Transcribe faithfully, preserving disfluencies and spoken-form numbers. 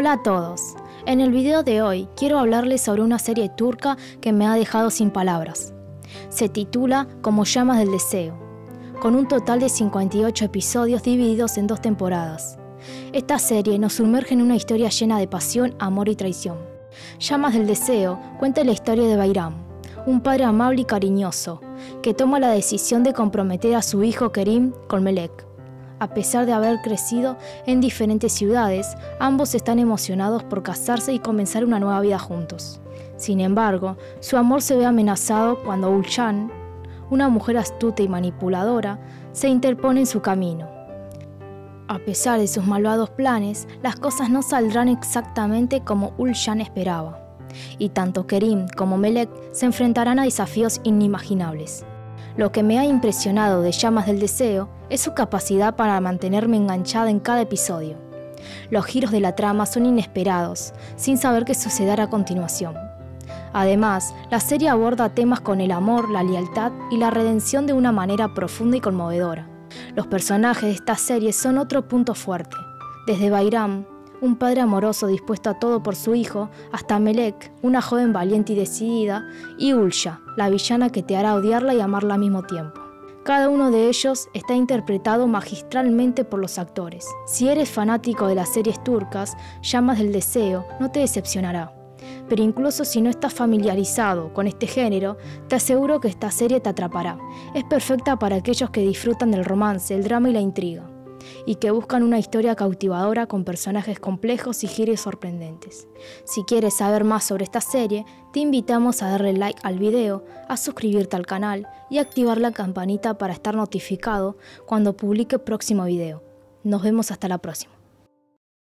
Hola a todos, en el video de hoy quiero hablarles sobre una serie turca que me ha dejado sin palabras. Se titula Como llamas del deseo, con un total de cincuenta y ocho episodios divididos en dos temporadas. Esta serie nos sumerge en una historia llena de pasión, amor y traición. Llamas del deseo cuenta la historia de Bayram, un padre amable y cariñoso, que toma la decisión de comprometer a su hijo Kerim con Melek. A pesar de haber crecido en diferentes ciudades, ambos están emocionados por casarse y comenzar una nueva vida juntos. Sin embargo, su amor se ve amenazado cuando Ulcan, una mujer astuta y manipuladora, se interpone en su camino. A pesar de sus malvados planes, las cosas no saldrán exactamente como Ulcan esperaba, y tanto Kerim como Melek se enfrentarán a desafíos inimaginables. Lo que me ha impresionado de Llamas del Deseo es su capacidad para mantenerme enganchada en cada episodio. Los giros de la trama son inesperados, sin saber qué sucederá a continuación. Además, la serie aborda temas con el amor, la lealtad y la redención de una manera profunda y conmovedora. Los personajes de esta serie son otro punto fuerte, desde Bayram, un padre amoroso dispuesto a todo por su hijo, hasta Melek, una joven valiente y decidida, y Ulca, la villana que te hará odiarla y amarla al mismo tiempo. Cada uno de ellos está interpretado magistralmente por los actores. Si eres fanático de las series turcas, Llamas del Deseo no te decepcionará. Pero incluso si no estás familiarizado con este género, te aseguro que esta serie te atrapará. Es perfecta para aquellos que disfrutan del romance, el drama y la intriga, y que buscan una historia cautivadora con personajes complejos y giros sorprendentes. Si quieres saber más sobre esta serie, te invitamos a darle like al video, a suscribirte al canal y activar la campanita para estar notificado cuando publique próximo video. Nos vemos hasta la próxima.